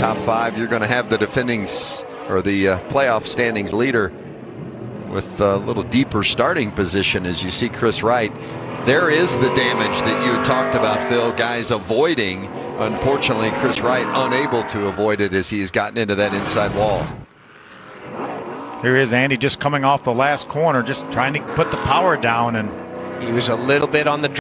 top 5, you're going to have the defending or the playoff standings leader with a little deeper starting position as you see Kris Wright. There is the damage that you talked about, Phil, guys avoiding. Unfortunately, Kris Wright unable to avoid it as he's gotten into that inside wall. Here is Andy just coming off the last corner, just trying to put the power down, and he was a little bit on the